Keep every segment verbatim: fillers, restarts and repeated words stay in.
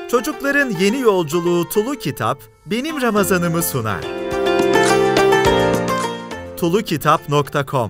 Çocukların yeni yolculuğu Tulu Kitap, Benim Ramazanımı sunar. tulu kitap nokta com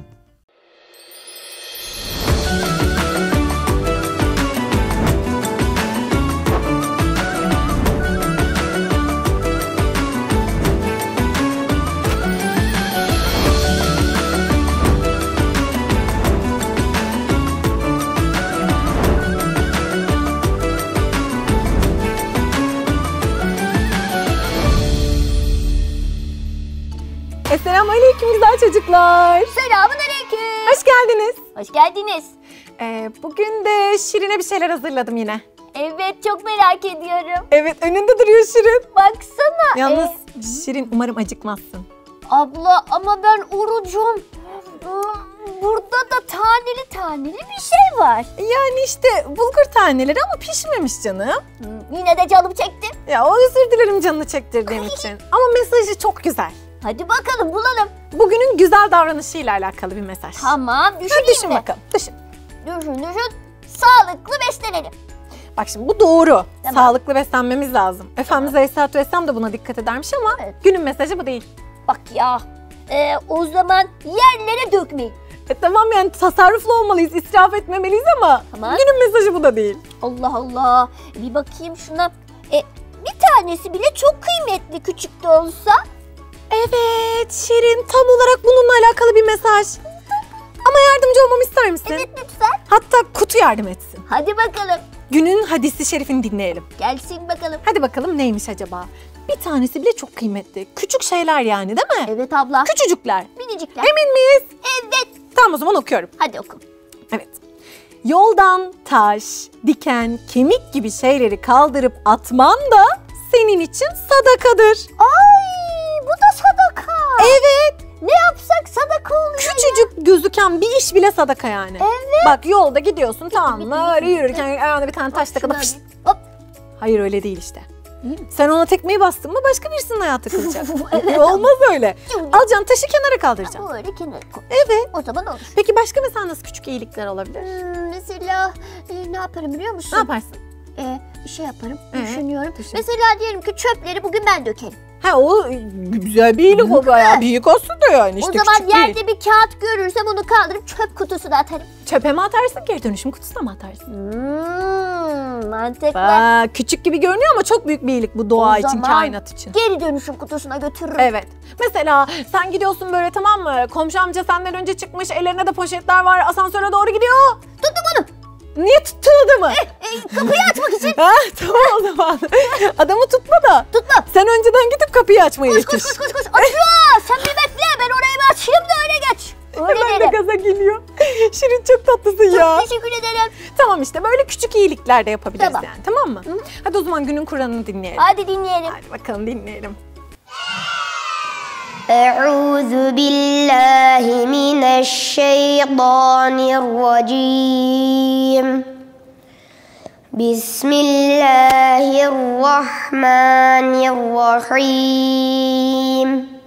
Selamünaleyküm güzel çocuklar. Selamünaleyküm. Hoş geldiniz. Hoş geldiniz. Ee, bugün de Şirin'e bir şeyler hazırladım yine. Evet, çok merak ediyorum. Evet, önünde duruyor Şirin. Baksana. Yalnız ee... Şirin umarım acıkmazsın. Abla ama ben orucum. Burada da taneli taneli bir şey var. Yani işte bulgur taneleri ama pişmemiş canım. Yine de canım çekti. Ya o özür dilerim canını çektirdiğim için. Ama mesajı çok güzel. Hadi bakalım bulalım. Bugünün güzel davranışıyla alakalı bir mesaj. Tamam, düşüneyim düşün mi? bakalım, düşün. Düşün, düşün. Sağlıklı beslenelim. Bak şimdi bu doğru. Tamam. Sağlıklı beslenmemiz lazım. Efendimiz Aleyhisselatü Vesselam da buna dikkat edermiş ama Evet. günün mesajı bu değil. Bak ya, ee, o zaman yerlere dökmeyin. E tamam yani tasarruflu olmalıyız, israf etmemeliyiz ama Tamam. günün mesajı bu da değil. Allah Allah. Bir bakayım şuna. E, bir tanesi bile çok kıymetli, küçük de olsa. Evet Şirin, tam olarak bununla alakalı bir mesaj. Ama yardımcı olmamı ister misin? Evet, lütfen. Hatta kutu yardım etsin. Hadi bakalım. Günün hadisi şerifini dinleyelim. Gelsin bakalım. Hadi bakalım neymiş acaba? Bir tanesi bile çok kıymetli. Küçük şeyler yani değil mi? Evet abla. Küçücükler. Minicikler. Emin miyiz? Evet. Tamam o zaman okuyorum. Hadi oku. Evet. Yoldan taş, diken, kemik gibi şeyleri kaldırıp atman da senin için sadakadır. Ay, bu da sadaka. Evet. Ne yapsak sadaka oluyor. Küçücük ya. Gözüken bir iş bile sadaka yani. Evet. Bak yolda gidiyorsun tamam mı? Öyle yürürken ayağına bir tane taş takıda fışt. Hop. Hayır öyle değil işte. Sen ona tekmeyi bastın mı başka birisinin hayatı kılacak. Evet. Olmaz öyle. Alacaksın taşı kenara kaldıracaksın. Böyle kenara koy. Evet. O zaman olur. Peki başka mesela nasıl küçük iyilikler olabilir? Hmm, mesela e, ne yaparım biliyor musun? Ne yaparsın? E, bir şey yaparım. Ee, düşünüyorum. düşün. Mesela diyelim ki çöpleri bugün ben dökerim. Ha o güzel bir iyilik o bayağı büyük aslında yani işte o zaman küçük yerde değil. bir kağıt görürsem onu kaldırıp çöp kutusuna atarım. Çöpe mi atarsın geri dönüşüm kutusuna mı atarsın? Hmm, mantıklı. Bak küçük gibi görünüyor ama çok büyük bir iyilik bu doğa O için, zaman kainat için. Geri dönüşüm kutusuna götürürüm. Evet. Mesela sen gidiyorsun böyle tamam mı? Komşu amca senden önce çıkmış, ellerine de poşetler var, asansöre doğru gidiyor. Tuttum onu. Niye tuttun adamı? E, e, kapıyı açmak için. Ha, tamam o zaman. Adamı tutma da. Tutma. Sen önceden gidip kapıyı açmaya Koş yetiş. koş koş koş koş. Açıyor. Sen bir bekle. Ben orayı bir açayım da öyle geç. Öyle Hemen de derim. gaza geliyor. Şirin çok tatlısın ya. Teşekkür ederim. Tamam işte böyle küçük iyilikler de yapabiliriz Tamam. yani tamam mı? Hı. Hadi o zaman günün Kur'an'ını dinleyelim. Hadi dinleyelim. Hadi bakalım dinleyelim. Euzu billahi mineşşeytanirracim. Bismillahirrahmanirrahim.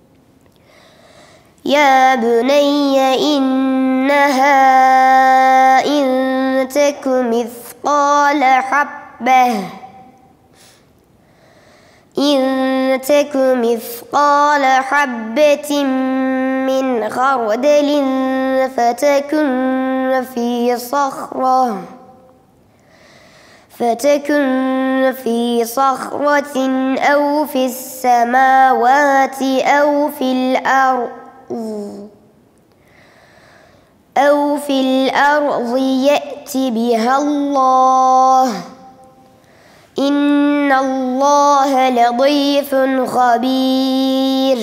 Ya bunayya innaha in teku mithqala habbeh in teku mithqala habbetin min khardalin fetekun fi sahrah فتكن في صخرة أو في السماوات أو في الأرض أو في الأرض يأت بها الله إن الله لطيف خبير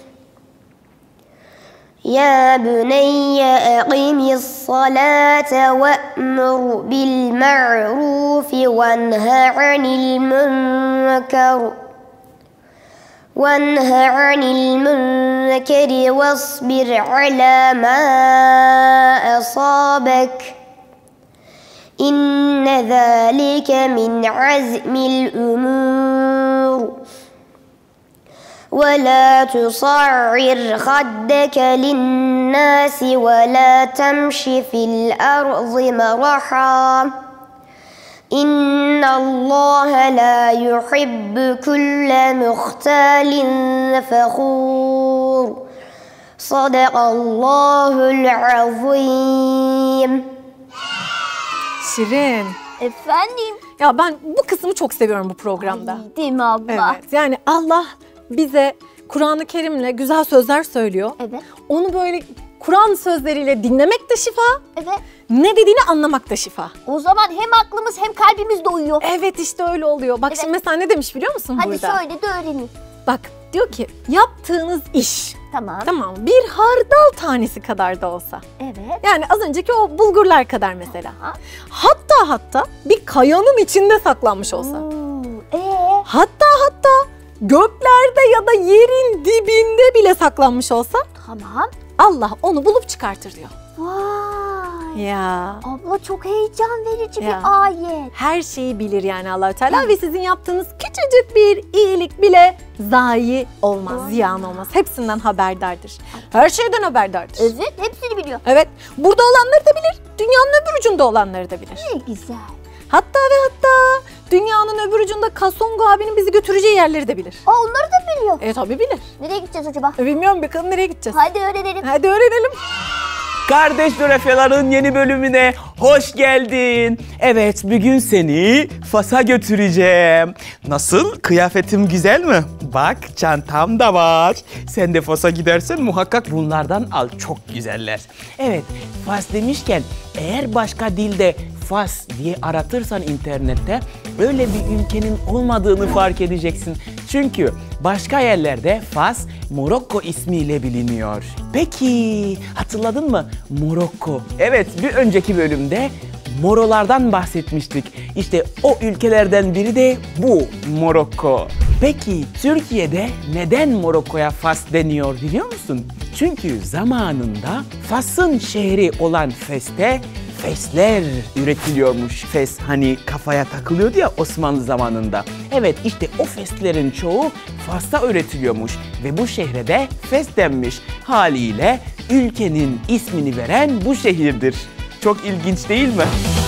يا بني أقم الصلاة وأمر بالمعروف وانه عن المنكر وانه عن المنكر واصبر على ما أصابك إن ذلك من عزم الأمور ولا تصعر خدك للناس ولا تمش في الأرض مرحا إن الله لا يحب كل مختال فخور صدق الله العظيم. Şirin. Efendim? Ya ben bu kısmı çok seviyorum bu programda. Ay, değil mi abla? Evet. Yani Allah bize Kur'an-ı Kerim'le güzel sözler söylüyor. Evet. Onu böyle Kur'an sözleriyle dinlemek de şifa. Evet. Ne dediğini anlamak da şifa. O zaman hem aklımız hem kalbimiz doyuyor. Evet işte öyle oluyor. Bak Evet. şimdi mesela ne demiş biliyor musun Hadi burada? söyle de öğrenin. Bak diyor ki yaptığınız iş Tamam. tamam bir hardal tanesi kadar da olsa. Evet. Yani az önceki o bulgurlar kadar mesela. Ha. Hatta hatta bir kayanın içinde saklanmış olsa. Oo, Ee? Hatta hatta göklerde ya da yerin dibinde bile saklanmış olsa Tamam. Allah onu bulup çıkartır diyor. Vay. Ya Abla çok heyecan verici Ya. bir ayet. her şeyi bilir yani Allah-u Teala ve sizin yaptığınız küçücük bir iyilik bile zayi olmaz, ziyan olmaz. Hepsinden haberdardır. Her şeyden haberdardır. Evet, hepsini biliyor. Evet, burada olanları da bilir, dünyanın öbür ucunda olanları da bilir. Ne güzel. Hatta ve hatta dünyanın öbür ucunda Kasongo abinin bizi götüreceği yerleri de bilir. Aa, onları da biliyor. E tabii bilir. Nereye gideceğiz acaba? E, bilmiyorum bakalım nereye gideceğiz. Hadi öğrenelim. Hadi öğrenelim. Kardeş coğrafyaların yeni bölümüne hoş geldin. Evet, bugün seni Fas'a götüreceğim. Nasıl? Kıyafetim güzel mi? Bak, çantam da var. Sen de Fas'a gidersen muhakkak bunlardan al. Çok güzeller. Evet, Fas demişken eğer başka dilde Fas diye aratırsan internette öyle bir ülkenin olmadığını fark edeceksin. Çünkü başka yerlerde Fas, Morokko ismiyle biliniyor. Peki hatırladın mı Morokko? Evet, bir önceki bölümde Morolardan bahsetmiştik. İşte o ülkelerden biri de bu Morokko. Peki Türkiye'de neden Morokko'ya Fas deniyor biliyor musun? Çünkü zamanında Fas'ın şehri olan Fes'te fesler üretiliyormuş. Fes hani kafaya takılıyordu ya Osmanlı zamanında. Evet, işte o feslerin çoğu Fas'ta üretiliyormuş ve bu şehre de Fes denmiş. Haliyle ülkenin ismini veren bu şehirdir. Çok ilginç değil mi?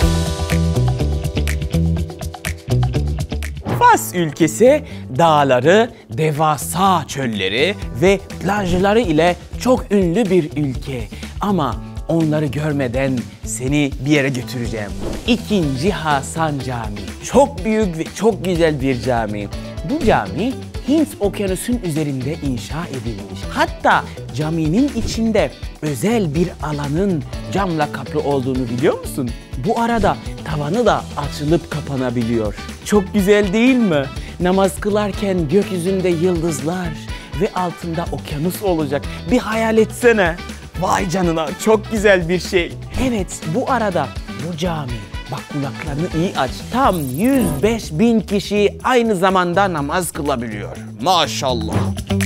Fas ülkesi dağları, devasa çölleri ve plajları ile çok ünlü bir ülke. Ama onları görmeden seni bir yere götüreceğim. İkinci Hasan Camii. Çok büyük ve çok güzel bir cami. Bu cami Hint Okyanusu'nun üzerinde inşa edilmiş. Hatta caminin içinde özel bir alanın camla kaplı olduğunu biliyor musun? Bu arada tavanı da açılıp kapanabiliyor. Çok güzel değil mi? Namaz kılarken gökyüzünde yıldızlar ve altında okyanus olacak. Bir hayal etsene. Vay canına, çok güzel bir şey. Evet, bu arada bu cami, bak kulaklarını iyi aç, tam yüz beş bin kişi aynı zamanda namaz kılabiliyor. Maşallah.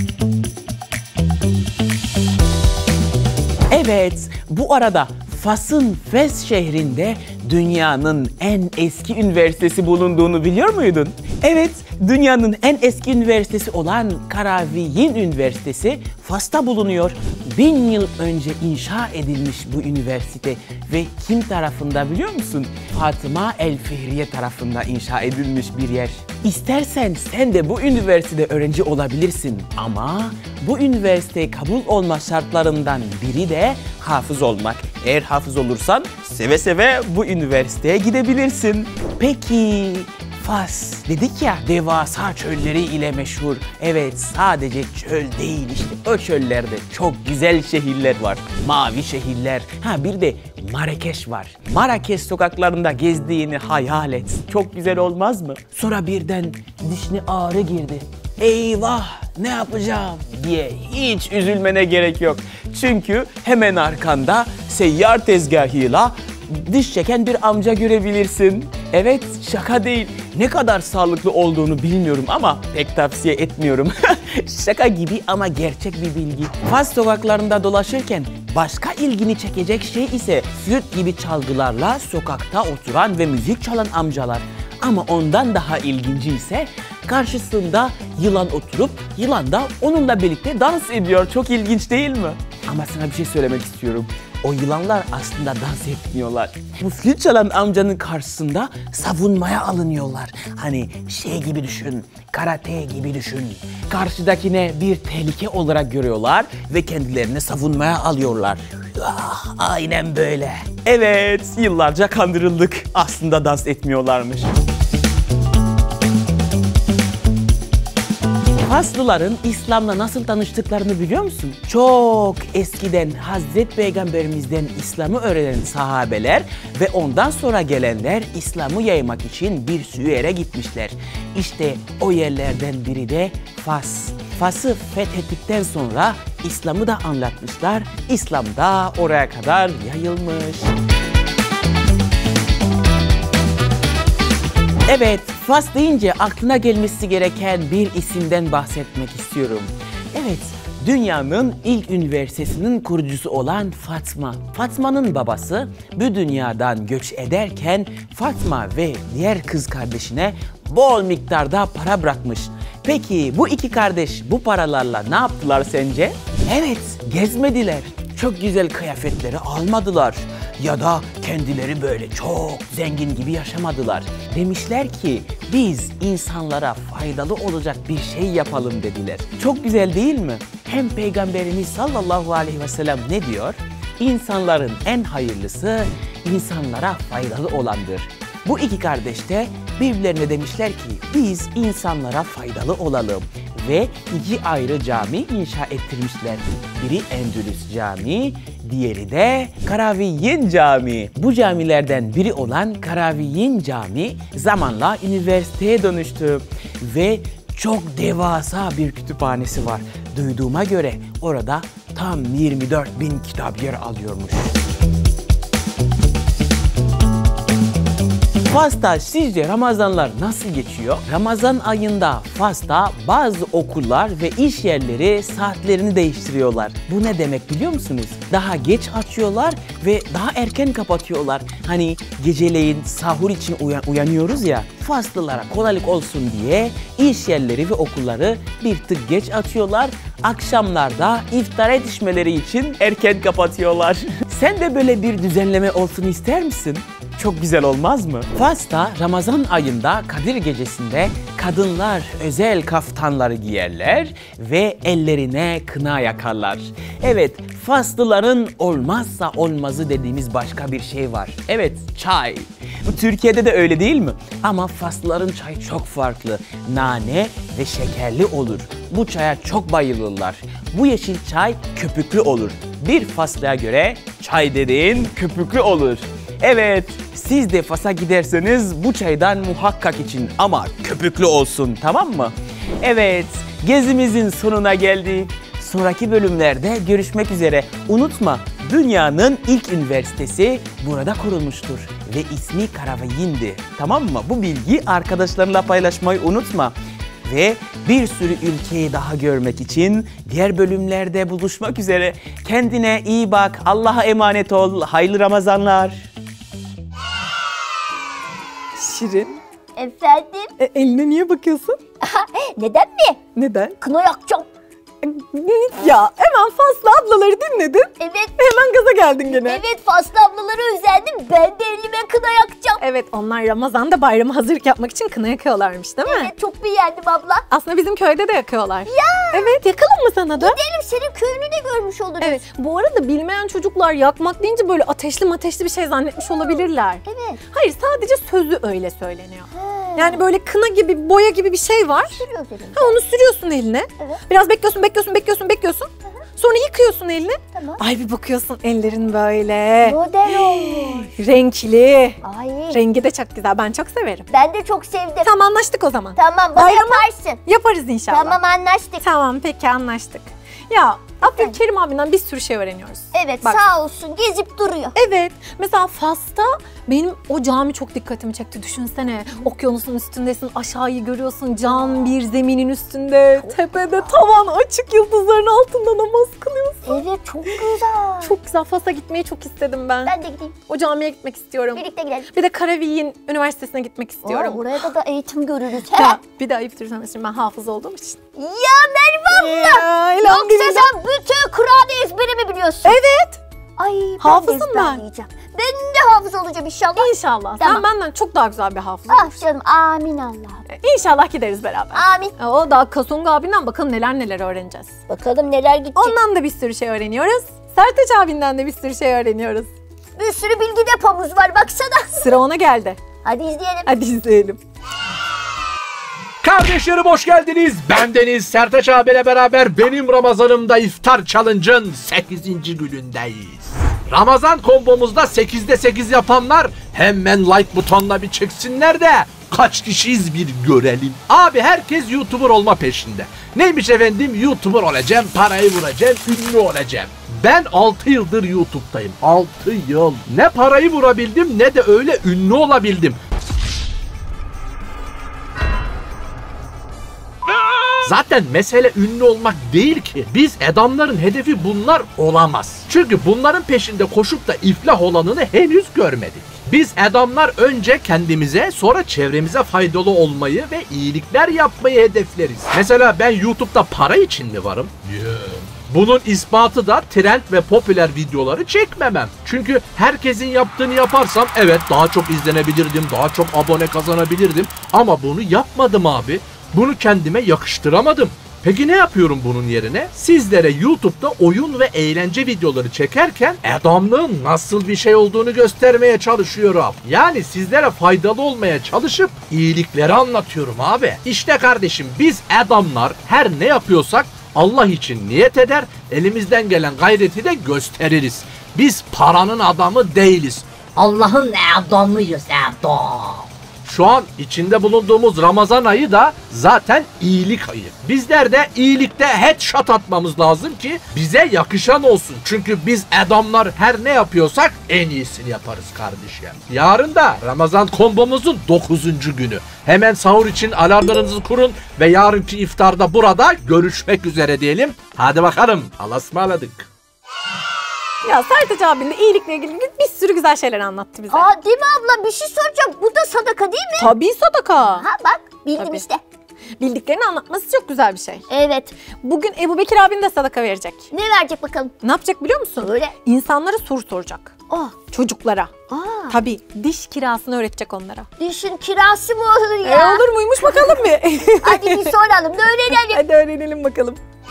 Evet, bu arada Fas'ın Fes şehrinde dünyanın en eski üniversitesi bulunduğunu biliyor muydun? Evet, dünyanın en eski üniversitesi olan Karaviyin Üniversitesi Fas'ta bulunuyor. Bin yıl önce inşa edilmiş bu üniversite ve kim tarafından biliyor musun? Fatıma El Fihriye tarafından inşa edilmiş bir yer. İstersen sen de bu üniversitede öğrenci olabilirsin ama bu üniversiteye kabul olma şartlarından biri de hafız olmak. Eğer hafız olursan seve seve bu üniversiteye gidebilirsin. Peki Fas dedik ya, devasa çölleri ile meşhur. Evet, sadece çöl değil, işte o çöllerde çok güzel şehirler var. Mavi şehirler. Ha, bir de Marrakeş var. Marrakeş sokaklarında gezdiğini hayal et. Çok güzel olmaz mı? Sonra birden dişine ağrı girdi. Eyvah, ne yapacağım diye hiç üzülmene gerek yok. Çünkü hemen arkanda seyyar tezgahıyla diş çeken bir amca görebilirsin. Evet, şaka değil. Ne kadar sağlıklı olduğunu bilmiyorum ama pek tavsiye etmiyorum. Şaka gibi ama gerçek bir bilgi. Fas sokaklarında dolaşırken başka ilgini çekecek şey ise flüt gibi çalgılarla sokakta oturan ve müzik çalan amcalar. Ama ondan daha ilginci ise karşısında yılan oturup yılan da onunla birlikte dans ediyor. Çok ilginç değil mi? Ama sana bir şey söylemek istiyorum. o yılanlar aslında dans etmiyorlar. Bu flüt çalan amcanın karşısında savunmaya alınıyorlar. Hani şey gibi düşün, karate gibi düşün. Karşıdakine bir tehlike olarak görüyorlar ve kendilerini savunmaya alıyorlar. Ah, aynen böyle. Evet, yıllarca kandırıldık. Aslında dans etmiyorlarmış. Faslıların İslam'la nasıl tanıştıklarını biliyor musun? Çok eskiden Hazreti Peygamberimizden İslam'ı öğrenen sahabeler ve ondan sonra gelenler İslam'ı yaymak için bir sürü yere gitmişler. İşte o yerlerden biri de Fas. Fas'ı fethettikten sonra İslam'ı da anlatmışlar. İslam da oraya kadar yayılmış. Evet, Fas deyince aklına gelmesi gereken bir isimden bahsetmek istiyorum. Evet, dünyanın ilk üniversitesinin kurucusu olan Fatma. Fatma'nın babası bu dünyadan göç ederken Fatma ve diğer kız kardeşine bol miktarda para bırakmış. Peki bu iki kardeş bu paralarla ne yaptılar sence? Evet, gezmediler. Çok güzel kıyafetleri almadılar. Ya da kendileri böyle çok zengin gibi yaşamadılar. Demişler ki biz insanlara faydalı olacak bir şey yapalım dediler. Çok güzel değil mi? Hem Peygamberimiz sallallahu aleyhi ve sellem ne diyor? İnsanların en hayırlısı insanlara faydalı olandır. Bu iki kardeş de birbirlerine demişler ki biz insanlara faydalı olalım. Ve iki ayrı cami inşa ettirmişler. Biri Endülüs Camii, diğeri de Karaviyin Camii. Bu camilerden biri olan Karaviyin Camii zamanla üniversiteye dönüştü. Ve çok devasa bir kütüphanesi var. Duyduğuma göre orada tam yirmi dört bin kitap yer alıyormuş. Fas'ta sizce Ramazanlar nasıl geçiyor? Ramazan ayında Fas'ta bazı okullar ve iş yerleri saatlerini değiştiriyorlar. Bu ne demek biliyor musunuz? Daha geç açıyorlar ve daha erken kapatıyorlar. Hani geceleyin sahur için uyan uyanıyoruz ya. Faslılara kolaylık olsun diye iş yerleri ve okulları bir tık geç açıyorlar. Akşamlarda iftara yetişmeleri için erken kapatıyorlar. Sen de böyle bir düzenleme olsun ister misin? Çok güzel olmaz mı? Fas'ta Ramazan ayında Kadir Gecesi'nde kadınlar özel kaftanları giyerler ve ellerine kına yakarlar. Evet, Faslıların olmazsa olmazı dediğimiz başka bir şey var. Evet, çay. Türkiye'de de öyle değil mi? Ama Faslıların çayı çok farklı. Nane ve şekerli olur. Bu çaya çok bayılırlar. Bu yeşil çay köpüklü olur. Bir Faslıya göre çay dediğin köpüklü olur. Evet, siz de Fas'a giderseniz bu çaydan muhakkak için ama köpüklü olsun, tamam mı? Evet, gezimizin sonuna geldik. Sonraki bölümlerde görüşmek üzere. Unutma, dünyanın ilk üniversitesi burada kurulmuştur ve ismi Karaviyin'di. Tamam mı? Bu bilgiyi arkadaşlarınla paylaşmayı unutma. Ve bir sürü ülkeyi daha görmek için diğer bölümlerde buluşmak üzere. Kendine iyi bak, Allah'a emanet ol, hayırlı Ramazanlar. Şirin, Efendim? e, eline niye bakıyorsun? Neden mi? Neden? Kına yakacağım. Ya hemen Faslı ablaları dinledin. Evet. Hemen gaza geldin gene. Evet, Faslı ablaları özendim. Ben de elime kına yakacağım. Evet, onlar Ramazan'da bayramı hazırlık yapmak için kına yakıyorlarmış değil mi? Evet, çok beğendim abla. Aslında bizim köyde de yakıyorlar. Ya! Evet, yakalım mı sana da? Gidelim, senin köyünü de görmüş oluruz. Evet, bu arada bilmeyen çocuklar yakmak deyince böyle ateşli mateşli bir şey zannetmiş olabilirler. Evet. Hayır, sadece sözü öyle söyleniyor. He. Yani böyle kına gibi, boya gibi bir şey var. Sürüyoruz elimize. Ha, onu sürüyorsun eline. Evet. Biraz bekliyorsun, bekliyorsun, bekliyorsun, bekliyorsun. Sonra yıkıyorsun elini. Tamam. Ay bir bakıyorsun ellerin böyle. Model olmuş. Renkli. Ay. Rengi de çok güzel. Ben çok severim. Ben de çok sevdim. Tamam, anlaştık o zaman. Tamam, bana Bayramı yaparsın. yaparız inşallah. Tamam, anlaştık. Tamam, peki anlaştık. Ya Abdülkerim abinden bir sürü şey öğreniyoruz. Evet, Bak. sağ olsun, gezip duruyor. Evet. Mesela Fas'ta benim o cami çok dikkatimi çekti. Düşünsene, okyanusun üstündesin, aşağıyı görüyorsun, cam bir zeminin üstünde, tepede tavan açık, yıldızların altında namaz kılıyorsun. Evet, çok güzel. Çok güzel. Fas'a gitmeyi çok istedim ben. Ben de gideyim. O camiye gitmek istiyorum. Birlikte gidelim. Bir de Karaviyin Üniversitesi'ne gitmek istiyorum. Aa, oraya da, da eğitim görürüz. He? Ya, bir de ayıp söylemesi, ben hafız olduğum için. Ya Merve abla! Ya, Yoksa sen bütün Kur'an'ı ezbere mi biliyorsun? Evet. Ay ben Hafızım de ben. ezberleyeceğim. Ben de hafız olacağım inşallah. İnşallah. Tamam. Sen benden çok daha güzel bir hafıza. Ah canım amin Allah'ım. İnşallah gideriz beraber. Amin. E, O da Kasonga abinden bakalım neler neler öğreneceğiz. Bakalım neler gidecek. Ondan da bir sürü şey öğreniyoruz. Sertaç abinden de bir sürü şey öğreniyoruz. Bir sürü bilgi depomuz var baksana. Sıra ona geldi. Hadi izleyelim. Hadi izleyelim. Kardeşlerim hoş geldiniz. Ben Deniz Sertaç abiyle beraber benim Ramazanımda iftar challenge'ın sekizinci günündeyiz. Ramazan kombomuzda sekizde sekiz yapanlar hemen like butonuna bir çeksinler de kaç kişiyiz bir görelim. Abi herkes YouTuber olma peşinde. Neymiş efendim? YouTuber olacağım, parayı vuracağım, ünlü olacağım. Ben altı yıldır YouTube'dayım. altı yıl. Ne parayı vurabildim ne de öyle ünlü olabildim. Zaten mesele ünlü olmak değil ki. Biz adamların hedefi bunlar olamaz. Çünkü bunların peşinde koşup da iflah olanını henüz görmedik. Biz adamlar önce kendimize sonra çevremize faydalı olmayı ve iyilikler yapmayı hedefleriz. Mesela ben YouTube'da para için mi varım? Yeah. Bunun ispatı da trend ve popüler videoları çekmemem. Çünkü herkesin yaptığını yaparsam evet daha çok izlenebilirdim, daha çok abone kazanabilirdim. Ama bunu yapmadım abi. Bunu kendime yakıştıramadım. Peki ne yapıyorum bunun yerine? Sizlere YouTube'da oyun ve eğlence videoları çekerken adamlığın nasıl bir şey olduğunu göstermeye çalışıyorum. Yani sizlere faydalı olmaya çalışıp iyilikleri anlatıyorum abi. İşte kardeşim biz adamlar her ne yapıyorsak Allah için niyet eder, elimizden gelen gayreti de gösteririz. Biz paranın adamı değiliz. Allah'ın adamıyız adam. Şu an içinde bulunduğumuz Ramazan ayı da zaten iyilik ayı. Bizler de iyilikte headshot atmamız lazım ki bize yakışan olsun. Çünkü biz adamlar her ne yapıyorsak en iyisini yaparız kardeşim. Yarın da Ramazan kombomuzun dokuzuncu günü. Hemen sahur için alarmlarınızı kurun ve yarınki iftarda burada görüşmek üzere diyelim. Hadi bakalım. Allah'a ısmarladık. Ya Sertaç abinin de iyilikle ilgili bir sürü güzel şeyler anlattı bize. Aa değil mi abla bir şey soracağım. Bu da sadaka değil mi? Tabii sadaka. Ha bak bildim Tabii. işte. Bildiklerini anlatması çok güzel bir şey. Evet. Bugün Ebu Bekir abin de sadaka verecek. Ne verecek bakalım? Ne yapacak biliyor musun? Öyle. İnsanlara soru soracak. Oh. Çocuklara. Aa. Tabii diş kirasını öğretecek onlara. Dişin kirası mı olur E, ya? olur muymuş bakalım bir. Hadi bir soralım da öğrenelim. Hadi öğrenelim bakalım.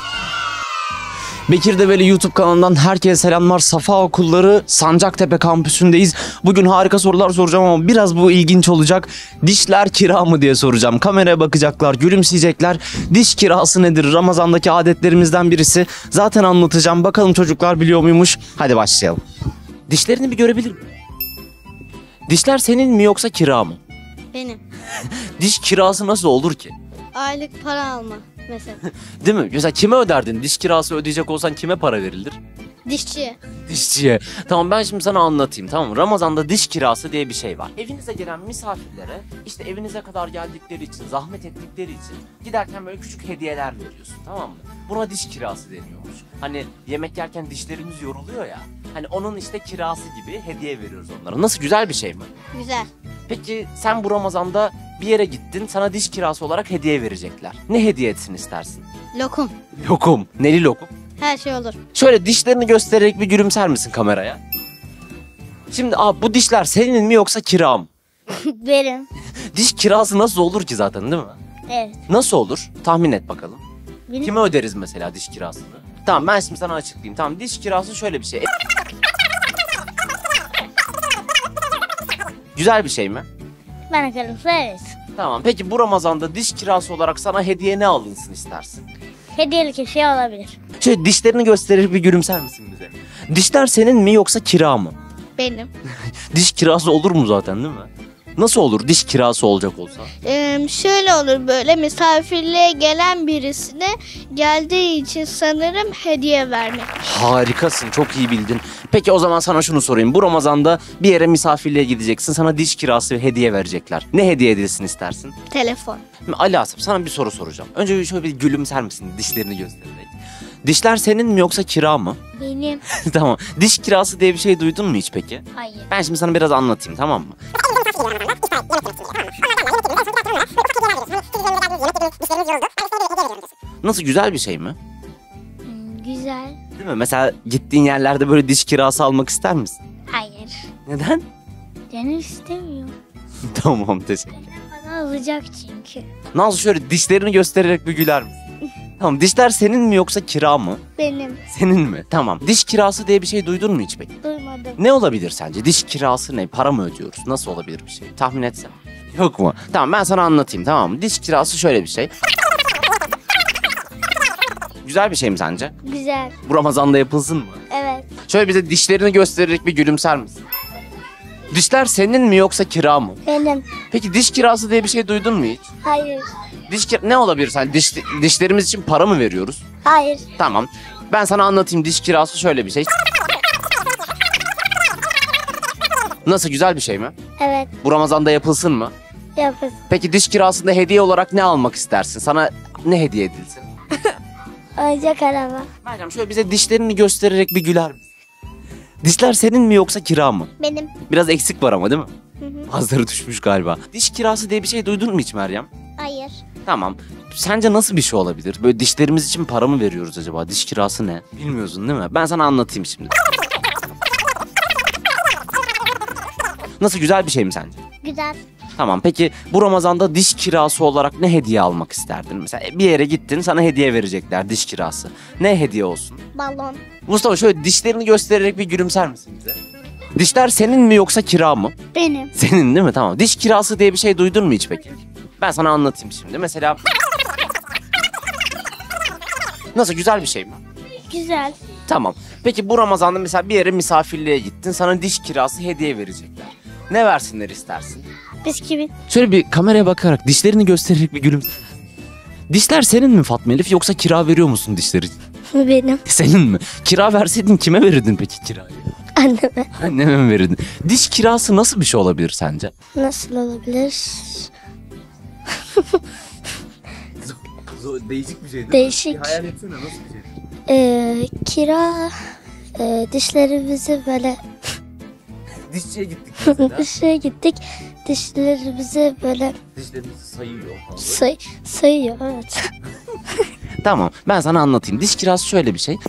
Bekir Develi YouTube kanalından herkese selamlar. Safa Okulları Sancaktepe kampüsündeyiz. Bugün harika sorular soracağım ama biraz bu ilginç olacak. Dişler kira mı diye soracağım. Kameraya bakacaklar, gülümseyecekler. Diş kirası nedir? Ramazandaki adetlerimizden birisi. Zaten anlatacağım. Bakalım çocuklar biliyor muymuş? Hadi başlayalım. Dişlerini bir görebilir miyim? Dişler senin mi yoksa kira mı? Benim. Diş kirası nasıl olur ki? Aylık para alma mesela. Değil mi? Mesela kime öderdin? Diş kirası ödeyecek olsan kime para verilir? Dişçiye. Dişçiye. Tamam ben şimdi sana anlatayım, tamam mı? Ramazan'da diş kirası diye bir şey var. Evinize gelen misafirlere işte evinize kadar geldikleri için, zahmet ettikleri için giderken böyle küçük hediyeler veriyorsun, tamam mı? Buna diş kirası deniyormuş. Hani yemek yerken dişlerimiz yoruluyor ya. Hani onun işte kirası gibi hediye veriyoruz onlara. Nasıl, güzel bir şey mi? Güzel. Peki sen bu Ramazan'da bir yere gittin, sana diş kirası olarak hediye verecekler. Ne hediye etsin istersin? Lokum. Lokum. Neli lokum? Her şey olur. Şöyle dişlerini göstererek bir gülümser misin kameraya? Şimdi abi bu dişler senin mi yoksa kira mı? Benim. Diş kirası nasıl olur ki zaten, değil mi? Evet. Nasıl olur? Tahmin et bakalım. Benim. Kime öderiz mesela diş kirasını? Tamam ben şimdi sana açıklayayım. Tamam, diş kirası şöyle bir şey. Güzel bir şey mi? Bana kalırsa evet. Tamam, peki bu Ramazan'da diş kirası olarak sana hediye ne alınsın istersin? Hediyelik bir şey olabilir. Şöyle dişlerini gösterir bir gülümser misin bize? Dişler senin mi yoksa kira mı? Benim. Diş kirası olur mu zaten, değil mi? Nasıl olur diş kirası olacak olsa? Ee, şöyle olur, böyle misafirliğe gelen birisine geldiği için sanırım hediye vermek. Harikasın, çok iyi bildin. Peki o zaman sana şunu sorayım. Bu Ramazan'da bir yere misafirliğe gideceksin. Sana diş kirası ve hediye verecekler. Ne hediye edilsin istersin? Telefon. Ali Asaf, sana bir soru soracağım. Önce şöyle bir gülümser misin dişlerini göstererek? Dişler senin mi yoksa kira mı? Benim. Tamam. Diş kirası diye bir şey duydun mu hiç peki? Hayır. Ben şimdi sana biraz anlatayım, tamam mı? Nasıl, güzel bir şey mi? Hmm, güzel. Değil Değil mi? Mesela gittiğin yerlerde böyle diş kirası almak ister misin? Hayır. Neden? Canım istemiyor. Tamam, teşekkür. Bana alacak çünkü. Nazlı şöyle dişlerini göstererek bir güler misin? Tamam, dişler senin mi yoksa kira mı? Benim. Senin mi? Tamam. Diş kirası diye bir şey duydun mu hiç peki? Duymadım. Ne olabilir sence? Diş kirası ne? Para mı ödüyoruz? Nasıl olabilir bir şey? Tahmin etsene. Yok mu? Tamam, ben sana anlatayım, tamam mı? Diş kirası şöyle bir şey. Güzel bir şey mi sence? Güzel. Bu Ramazan'da yapılsın mı? Evet. Şöyle bize dişlerini göstererek bir gülümser misin? Dişler senin mi yoksa kira mı? Benim. Peki diş kirası diye bir şey duydun mu hiç? Hayır. Diş kira... Ne olabilir sence? Diş... Dişlerimiz için para mı veriyoruz? Hayır. Tamam. Ben sana anlatayım, diş kirası şöyle bir şey. Nasıl, güzel bir şey mi? Evet. Bu Ramazan'da yapılsın mı? Yapız. Peki diş kirasında hediye olarak ne almak istersin? Sana ne hediye edilsin? Oyuncak araba. Meryem şöyle bize dişlerini göstererek bir güler misin? Dişler senin mi yoksa kira mı? Benim. Biraz eksik var ama değil mi? Hı hı. Bazıları düşmüş galiba. Diş kirası diye bir şey duydun mu hiç Meryem? Hayır. Tamam. Sence nasıl bir şey olabilir? Böyle dişlerimiz için para mı veriyoruz acaba? Diş kirası ne? Bilmiyorsun değil mi? Ben sana anlatayım şimdi. Nasıl, güzel bir şey mi sence? Güzel. Tamam, peki bu Ramazan'da diş kirası olarak ne hediye almak isterdin? Mesela bir yere gittin, sana hediye verecekler, diş kirası. Ne hediye olsun? Balon. Mustafa şöyle dişlerini göstererek bir gülümser misin bize? Dişler senin mi yoksa kira mı? Benim. Senin değil mi? Tamam. Diş kirası diye bir şey duydun mu hiç peki? Ben sana anlatayım şimdi. Mesela... Nasıl, güzel bir şey mi? Güzel. Tamam. Peki bu Ramazan'da mesela bir yere misafirliğe gittin, sana diş kirası hediye verecekler. Ne versinler istersin? Bisküvit. Şöyle bir kameraya bakarak dişlerini göstererek bir gülümse. Dişler senin mi Fatma Elif yoksa kira veriyor musun dişleri? Benim. Senin mi? Kira verseydin kime verirdin peki kirayı? Anneme. Anneme mi verirdin? Diş kirası nasıl bir şey olabilir sence? Nasıl olabilir? Değişik bir şey değil mi? Değişik. Bir hayal etsene, nasıl bir şey? Ee, kira e, dişlerimizi böyle Dişçiye gittik mesela. dişe gittik. Dişlerimizi böyle Dişlerimizi sayıyor. say sayıyor. Evet. Tamam, ben sana anlatayım. Diş kirası şöyle bir şey.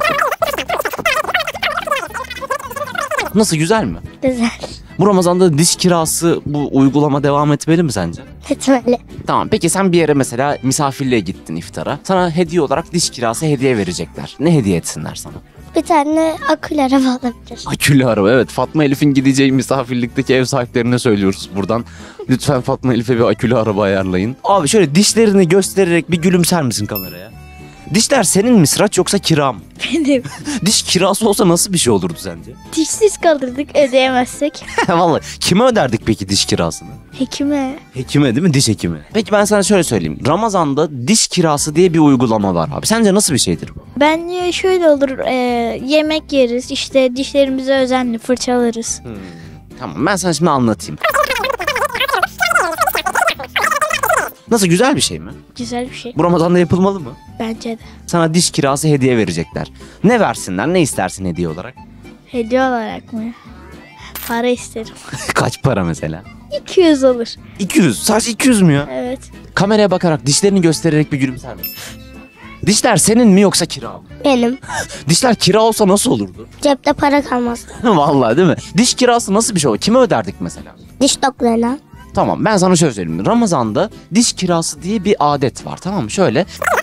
Nasıl, güzel mi? Güzel. Bu Ramazan'da diş kirası, bu uygulama devam etmeli mi sence? Etmeli. Tamam, peki sen bir yere mesela misafirliğe gittin iftara. Sana hediye olarak diş kirası hediye verecekler. Ne hediye etsinler sana? Bir tane akülü araba alabilir. Akülü araba, evet. Fatma Elif'in gideceği misafirlikteki ev sahiplerine söylüyoruz buradan. Lütfen Fatma Elif'e bir akülü araba ayarlayın. Abi şöyle dişlerini göstererek bir gülümser misin kameraya? Dişler senin mi Sıraç yoksa kira mı? Benim. Diş kirası olsa nasıl bir şey olurdu sence? Dişsiz kalırdık ödeyemezsek. Vallahi kime öderdik peki diş kirasını? Hekime. Hekime değil mi? Diş hekimi. Peki ben sana şöyle söyleyeyim. Ramazan'da diş kirası diye bir uygulama var abi. Sence nasıl bir şeydir bu? Bence şöyle olur. E, yemek yeriz. İşte dişlerimizi özenli fırçalarız. Hmm, tamam, ben sana şimdi anlatayım. Nasıl, güzel bir şey mi? Güzel bir şey. Bu Ramazan'da yapılmalı mı? Bence de. Sana diş kirası hediye verecekler. Ne versinler? Ne istersin hediye olarak? Hediye olarak mı? Para isterim. Kaç para mesela? iki yüz olur. iki yüz. Sadece iki yüz mü ya? Evet. Kameraya bakarak dişlerini göstererek bir gülümser misin? Dişler senin mi yoksa kira mı? Benim. Dişler kira olsa nasıl olurdu? Cepte para kalmaz. Vallahi değil mi? Diş kirası nasıl bir şey olur? Kime öderdik mesela? Diş doktoruna. Tamam, ben sana şöyle söyleyeyim. Ramazan'da diş kirası diye bir adet var, tamam mı? Şöyle.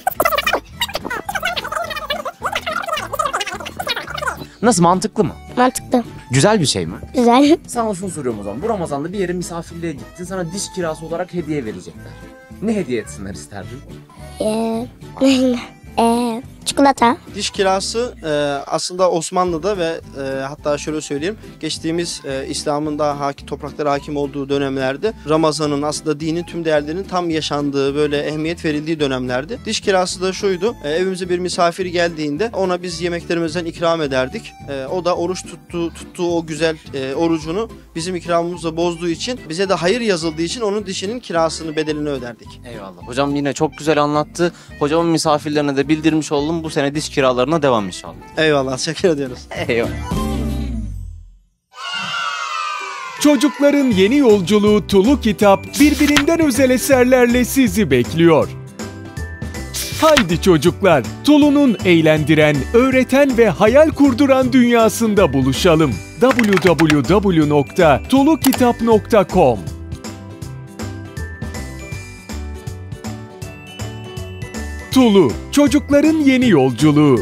Nasıl, mantıklı mı? Mantıklı. Güzel bir şey mi? Güzel. Sana şunu soruyorum o zaman. Bu Ramazan'da bir yere misafirliğe gittin. Sana diş kirası olarak hediye verecekler. Ne hediye etsinler isterdin? Eee... Eee... Çikolata. Diş kirası e, aslında Osmanlı'da ve e, hatta şöyle söyleyeyim, geçtiğimiz e, İslam'ın da haki, topraklara hakim olduğu dönemlerde Ramazan'ın aslında dinin tüm değerlerinin tam yaşandığı, böyle ehemmiyet verildiği dönemlerdi. Diş kirası da şuydu, e, evimize bir misafir geldiğinde ona biz yemeklerimizden ikram ederdik. E, o da oruç tuttuğu, tuttuğu o güzel e, orucunu bizim ikramımızla bozduğu için, bize de hayır yazıldığı için onun dişinin kirasını, bedelini öderdik. Eyvallah. Hocam yine çok güzel anlattı. Hocamın misafirlerine de bildirmiş oldum. Bu sene diş kiralarına devam inşallah. Eyvallah, teşekkür ediyoruz. Eyvallah. Çocukların yeni yolculuğu Tulu Kitap birbirinden özel eserlerle sizi bekliyor. Haydi çocuklar, Tulu'nun eğlendiren, öğreten ve hayal kurduran dünyasında buluşalım. double-u double-u double-u nokta tulu kitap nokta com Tulu, çocukların yeni yolculuğu.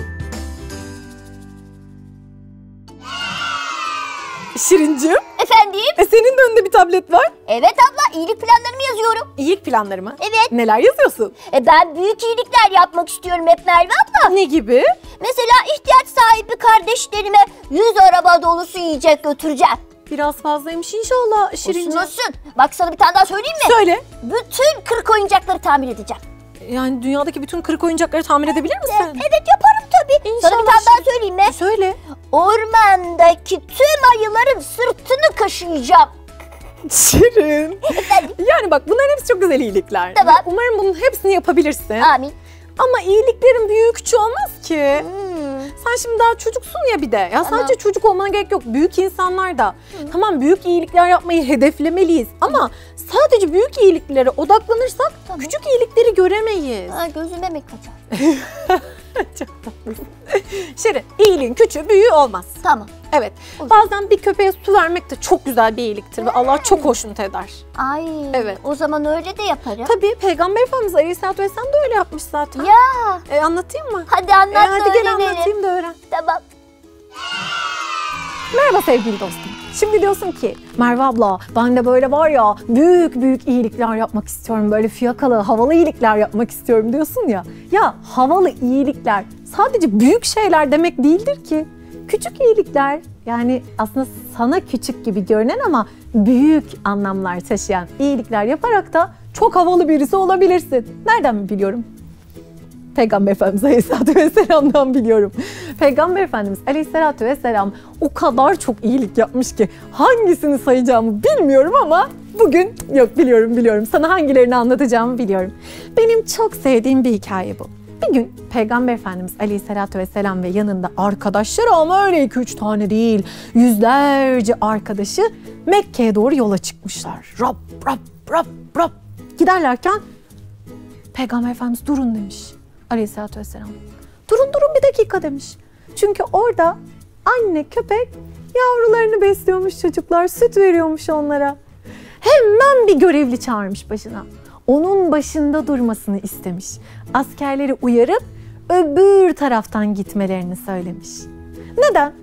Şirincim. Efendim? E senin de önünde bir tablet var. Evet abla, iyilik planlarımı yazıyorum. İyilik planları mı? Evet. Neler yazıyorsun? E ben büyük iyilikler yapmak istiyorum hep Merve abla. Ne gibi? Mesela ihtiyaç sahibi kardeşlerime yüz araba dolusu yiyecek götüreceğim. Biraz fazlaymış inşallah Şirincim. Olsun olsun. Bak sana bir tane daha söyleyeyim mi? Söyle. Bütün kırk oyuncakları tamir edeceğim. Yani dünyadaki bütün kırık oyuncakları tamir edebilir misin? Evet, evet yaparım tabii. İnşallah. Sana bir tane daha söyleyeyim mi? Söyle. Ormandaki tüm ayıların sırtını kaşıyacağım. Şirin. Yani bak bunların hepsi çok güzel iyilikler. Tamam. Umarım bunun hepsini yapabilirsin. Amin. Ama iyiliklerin büyük küçüğü olmaz ki. Hmm. Sen şimdi daha çocuksun ya bir de. Ya Ama... sadece çocuk olmana gerek yok. Büyük insanlar da. Hı. Tamam büyük iyilikler yapmayı hedeflemeliyiz. Ama sadece büyük iyiliklere odaklanırsak tamam. küçük iyilikleri göremeyiz. Ha, gözüme mi kaçar? Çok tatlısın. Şirin, iyiliğin küçüğü büyüğü olmaz. Tamam. Evet. Olur. Bazen bir köpeğe su vermek de çok güzel bir iyiliktir ve Allah çok hoşnut eder. Ay. Evet. O zaman öyle de yaparım. Tabii Peygamber Efendimiz Aleyhisselatü Vesselam da öyle yapmış zaten. Ya. E, anlatayım mı? Hadi anlat e, hadi öğrenelim. gel anlatayım da öğren. Tamam. Merhaba sevgili dostum. Şimdi diyorsun ki Merve abla ben de böyle var ya büyük büyük iyilikler yapmak istiyorum. Böyle fiyakalı havalı iyilikler yapmak istiyorum diyorsun ya. Ya havalı iyilikler sadece büyük şeyler demek değildir ki. Küçük iyilikler yani aslında sana küçük gibi görünen ama büyük anlamlar taşıyan iyilikler yaparak da çok havalı birisi olabilirsin. Nereden mi biliyorum? Peygamber Efendimiz Aleyhisselatü Vesselam'dan biliyorum. Peygamber Efendimiz Aleyhisselatü Vesselam o kadar çok iyilik yapmış ki hangisini sayacağımı bilmiyorum ama bugün yok biliyorum biliyorum. Sana hangilerini anlatacağımı biliyorum. Benim çok sevdiğim bir hikaye bu. Bir gün Peygamber Efendimiz Aleyhisselatü Vesselam ve yanında arkadaşları ama öyle iki üç tane değil yüzlerce arkadaşı Mekke'ye doğru yola çıkmışlar. Rap rap rap rap giderlerken Peygamber Efendimiz durun demiş. Aleyhisselatü Vesselam. Durun durun bir dakika demiş. Çünkü orada anne köpek yavrularını besliyormuş çocuklar. Süt veriyormuş onlara. Hemen bir görevli çağırmış başına. Onun başında durmasını istemiş. Askerleri uyarıp öbür taraftan gitmelerini söylemiş. Neden?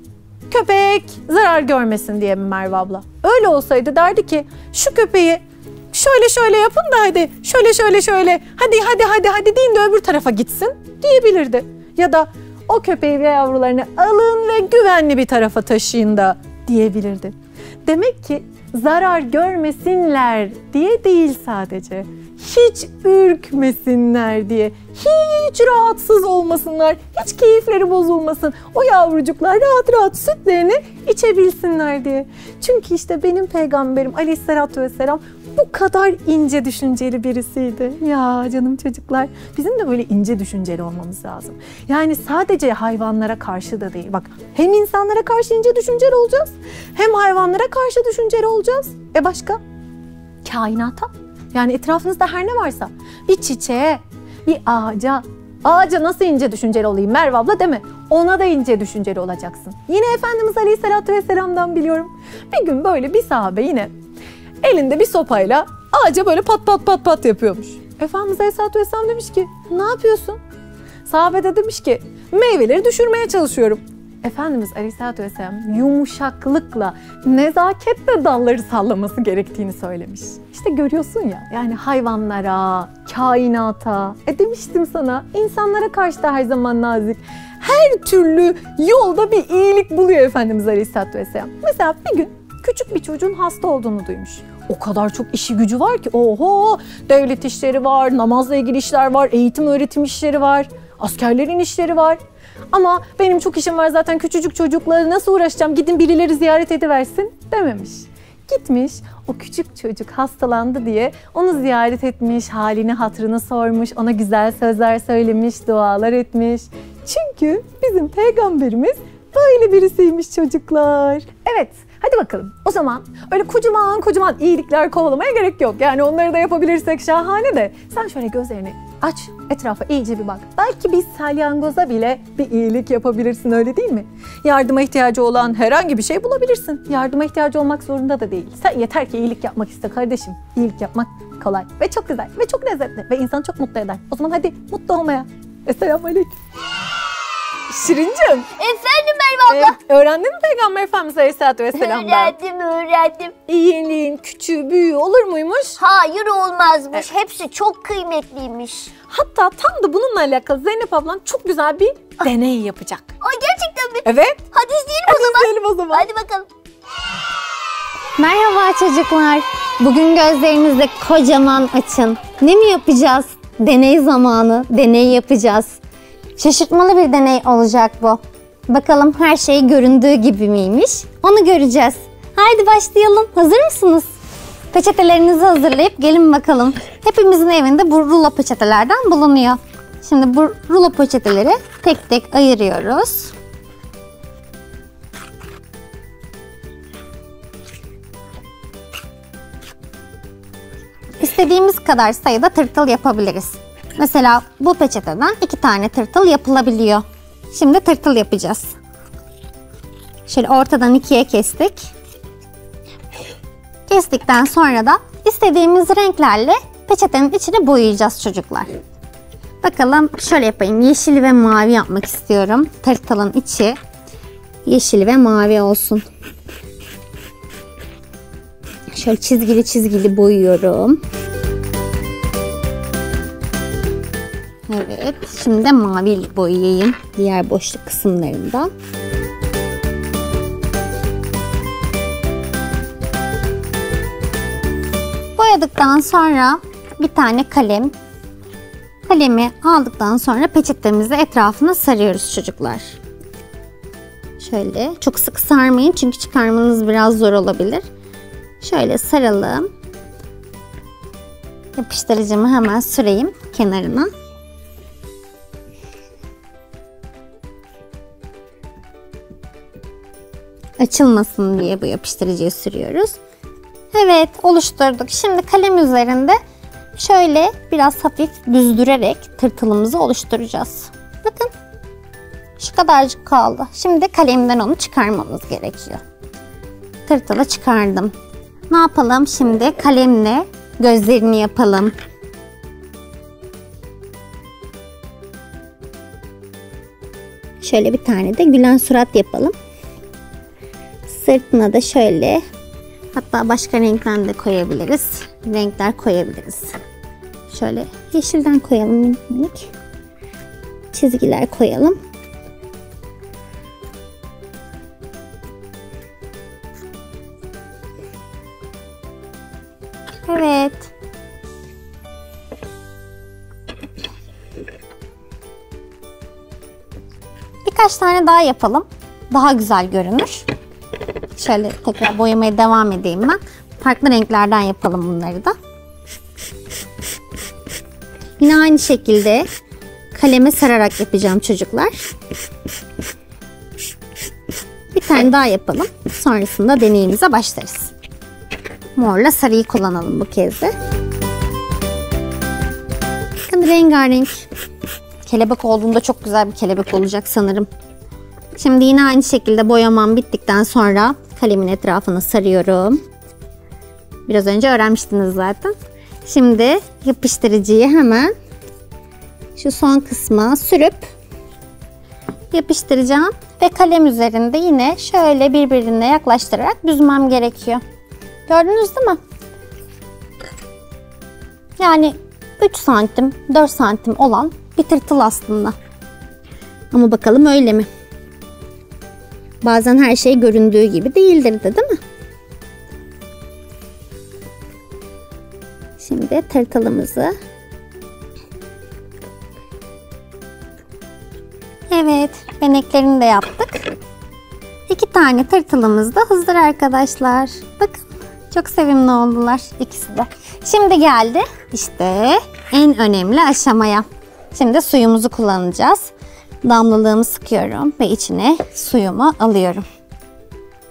Köpek zarar görmesin diye mi Merve abla? Öyle olsaydı derdi ki şu köpeği şöyle şöyle yapın da hadi şöyle şöyle şöyle hadi hadi hadi hadi deyin de öbür tarafa gitsin diyebilirdi. Ya da o köpeği ve yavrularını alın ve güvenli bir tarafa taşıyın da diyebilirdi. Demek ki zarar görmesinler diye değil sadece. Hiç ürkmesinler diye, hiç rahatsız olmasınlar, hiç keyifleri bozulmasın. O yavrucuklar rahat rahat sütlerini içebilsinler diye. Çünkü işte benim peygamberim Aleyhisselatü Vesselam bu kadar ince düşünceli birisiydi. Ya canım çocuklar, bizim de böyle ince düşünceli olmamız lazım. Yani sadece hayvanlara karşı da değil. Bak hem insanlara karşı ince düşünceli olacağız, hem hayvanlara karşı düşünceli olacağız. E başka? Kainata. Yani etrafınızda her ne varsa bir çiçeğe, bir ağaca, ağaca nasıl ince düşünceli olayım Merve abla değil mi? Ona da ince düşünceli olacaksın. Yine Efendimiz Aleyhisselatü Vesselam'dan biliyorum. Bir gün böyle bir sahabe yine elinde bir sopayla ağaca böyle pat pat pat pat yapıyormuş. Efendimiz Aleyhisselatü Vesselam demiş ki ne yapıyorsun? Sahabe de demiş ki meyveleri düşürmeye çalışıyorum. Efendimiz Aleyhisselatü Vesselam yumuşaklıkla, nezaketle dalları sallaması gerektiğini söylemiş. İşte görüyorsun ya, yani hayvanlara, kainata, e demiştim sana, insanlara karşı da her zaman nazik. Her türlü yolda bir iyilik buluyor Efendimiz Aleyhisselatü Vesselam. Mesela bir gün küçük bir çocuğun hasta olduğunu duymuş. O kadar çok işi gücü var ki, oho, devlet işleri var, namazla ilgili işler var, eğitim öğretim işleri var, askerlerin işleri var. Ama benim çok işim var zaten, küçücük çocukla nasıl uğraşacağım, gidin birileri ziyaret ediversin dememiş. Gitmiş, o küçük çocuk hastalandı diye onu ziyaret etmiş, halini hatırını sormuş, ona güzel sözler söylemiş, dualar etmiş. Çünkü bizim peygamberimiz böyle birisiymiş çocuklar. Evet, Hadi bakalım. O zaman öyle kocaman kocaman iyilikler kovalamaya gerek yok. Yani onları da yapabilirsek şahane de. Sen şöyle gözlerini aç, etrafa iyice bir bak. Belki bir salyangoza bile bir iyilik yapabilirsin, öyle değil mi? Yardıma ihtiyacı olan herhangi bir şey bulabilirsin. Yardıma ihtiyacı olmak zorunda da değil. Sen yeter ki iyilik yapmak iste kardeşim. İyilik yapmak kolay ve çok güzel ve çok lezzetli ve insanı çok mutlu eder. O zaman hadi mutlu olmaya. Esselamualeyküm. Şirincim. Efendim Merve abla. Ee, öğrendin mi Peygamber Efendimiz Aleyhisselatü Vesselam'dan? Öğrendim öğrendim. İyiliğin küçüğü büyüğü olur muymuş? Hayır olmazmış. Hepsi çok kıymetliymiş. Hatta tam da bununla alakalı Zeynep ablan çok güzel bir deney yapacak. Ay gerçekten mi? Evet. Hadi izleyelim Hadi o zaman. izleyelim o zaman. Hadi bakalım. Merhaba çocuklar. Bugün gözlerinizi kocaman açın. Ne mi yapacağız? Deney zamanı. Deney yapacağız. Şaşırtmalı bir deney olacak bu. Bakalım her şey göründüğü gibi miymiş? Onu göreceğiz. Haydi başlayalım. Hazır mısınız? Peçetelerinizi hazırlayıp gelin bakalım. Hepimizin evinde bu rulo peçetelerden bulunuyor. Şimdi bu rulo peçeteleri tek tek ayırıyoruz. İstediğimiz kadar sayıda tırtıl yapabiliriz. Mesela bu peçeteden iki tane tırtıl yapılabiliyor. Şimdi tırtıl yapacağız. Şöyle ortadan ikiye kestik. Kestikten sonra da istediğimiz renklerle peçetenin içini boyayacağız çocuklar. Bakalım şöyle yapayım. Yeşil ve mavi yapmak istiyorum. Tırtılın içi yeşil ve mavi olsun. Şöyle çizgili çizgili boyuyorum. Evet, şimdi de mavi boyayayım diğer boşluk kısımlarından. Boyadıktan sonra bir tane kalem. Kalemi aldıktan sonra peçetemizi etrafına sarıyoruz çocuklar. Şöyle çok sık sarmayın çünkü çıkarmanız biraz zor olabilir. Şöyle saralım. Yapıştırıcımı hemen süreyim kenarına. Açılmasın diye bu yapıştırıcıyı sürüyoruz. Evet, oluşturduk. Şimdi kalem üzerinde şöyle biraz hafif düzdürerek tırtılımızı oluşturacağız. Bakın. Şu kadarcık kaldı. Şimdi kalemden onu çıkarmamız gerekiyor. Tırtılı çıkardım. Ne yapalım şimdi? Kalemle gözlerini yapalım. Şöyle bir tane de gülen surat yapalım. Sırtına da şöyle, hatta başka renkten de koyabiliriz. Renkler koyabiliriz. Şöyle yeşilden koyalım minik minik. Çizgiler koyalım. Evet. Birkaç tane daha yapalım. Daha güzel görünür. Şöyle tekrar boyamaya devam edeyim ben. Farklı renklerden yapalım bunları da. Yine aynı şekilde kaleme sararak yapacağım çocuklar. Bir tane daha yapalım. Sonrasında deneyimize başlarız. Morla sarıyı kullanalım bu kez de. Bakın rengarenk. Kelebek olduğunda çok güzel bir kelebek olacak sanırım. Şimdi yine aynı şekilde boyamam bittikten sonra kalemin etrafını sarıyorum. Biraz önce öğrenmiştiniz zaten. Şimdi yapıştırıcıyı hemen şu son kısma sürüp yapıştıracağım. Ve kalem üzerinde yine şöyle birbirine yaklaştırarak büzmem gerekiyor. Gördünüz değil mi? Yani üç santim, dört santim olan bir tırtıl aslında. Ama bakalım öyle mi? Bazen her şey göründüğü gibi değildir de, değil mi? Şimdi tırtılımızı. Evet, beneklerini de yaptık. İki tane tırtılımız da hazır arkadaşlar. Bakın, çok sevimli oldular ikisi de. Şimdi geldi işte en önemli aşamaya. Şimdi suyumuzu kullanacağız. Damlalığımı sıkıyorum ve içine suyumu alıyorum.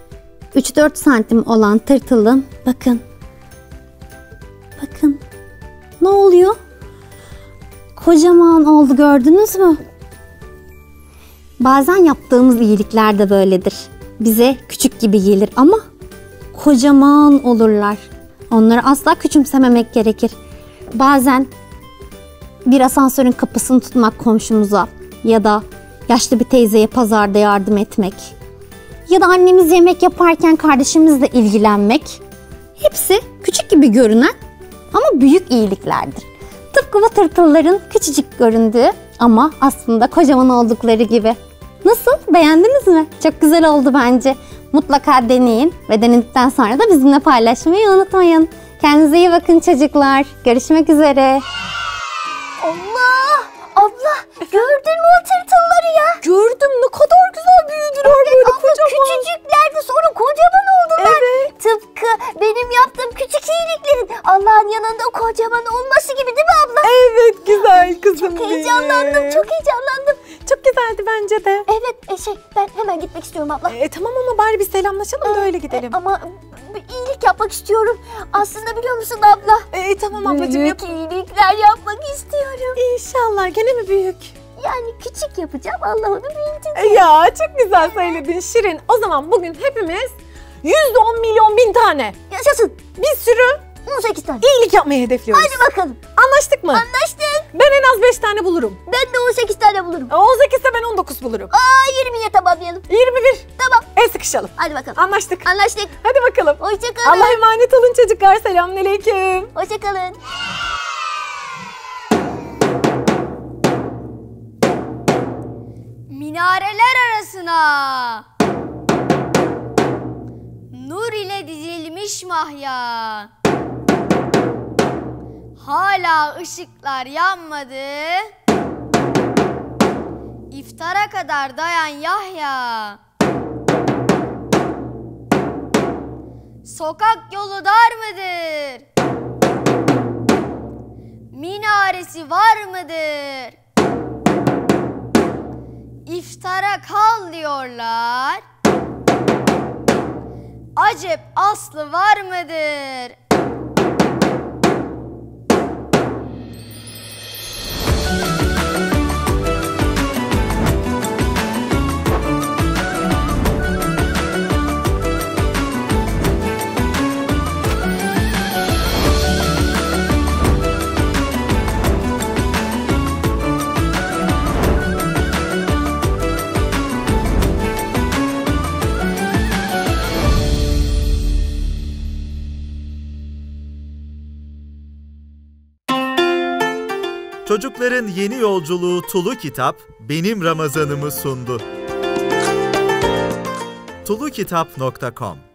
üç dört santim olan tırtılım bakın. Bakın. Ne oluyor? Kocaman oldu, gördünüz mü? Bazen yaptığımız iyilikler de böyledir. Bize küçük gibi gelir ama kocaman olurlar. Onları asla küçümsememek gerekir. Bazen bir asansörün kapısını tutmak komşumuza ya da yaşlı bir teyzeye pazarda yardım etmek ya da annemiz yemek yaparken kardeşimizle ilgilenmek, hepsi küçük gibi görünen ama büyük iyiliklerdir. Tıpkı bu tırtılların küçücük göründüğü ama aslında kocaman oldukları gibi. Nasıl? Beğendiniz mi? Çok güzel oldu bence. Mutlaka deneyin ve denedikten sonra da bizimle paylaşmayı unutmayın. Kendinize iyi bakın çocuklar. Görüşmek üzere. Allah! Abla gördün mü o tırtılları ya? Gördüm, ne kadar güzel büyüdüler böyle Abla kocaman. küçücüklerdi, sonra kocaman oldular. Evet. Tıpkı benim yaptığım küçük iyiliklerin Allah'ın yanında kocaman olması gibi değil mi abla? Evet güzel kızım Çok heyecanlandım, benim. çok heyecanlandım. Çok güzeldi bence de. Evet e şey ben hemen gitmek istiyorum abla. E, tamam ama bari bir selamlaşalım da öyle gidelim. E, ama bir iyilik yapmak istiyorum. Aslında biliyor musun abla? E, tamam ablacığım, Büyük yap. iyilikler yapmak istiyorum. İnşallah, gene mi büyük? Yani küçük yapacağım, Allah onu büyütecek. E, ya çok güzel söyledin Şirin. O zaman bugün hepimiz yüz on milyon bin tane Yaşasın. bir sürü on sekiz tane. iyilik yapmayı hedefliyoruz. Hadi bakalım. Anlaştık mı? Anlaştık. Ben en az beş tane bulurum. Ben de on sekiz tane bulurum. on sekizse ben on dokuz bulurum. Aa yirmiye tamamlayalım. yirmi bir. Tamam. El sıkışalım. Hadi bakalım. Anlaştık. Anlaştık. Hadi bakalım. Hoşçakalın. Allah'a emanet olun çocuklar. Selamünaleyküm. Hoşçakalın. Minareler arasına nur ile dizilmiş mahya, hala ışıklar yanmadı, iftara kadar dayan Yahya. Sokak yolu dar mıdır? Minaresi var mıdır? İftara kal diyorlar. Acep aslı var mıdır? Çocukların yeni yolculuğu Tulu Kitap, Benim Ramazanımı sundu. tulu kitap nokta com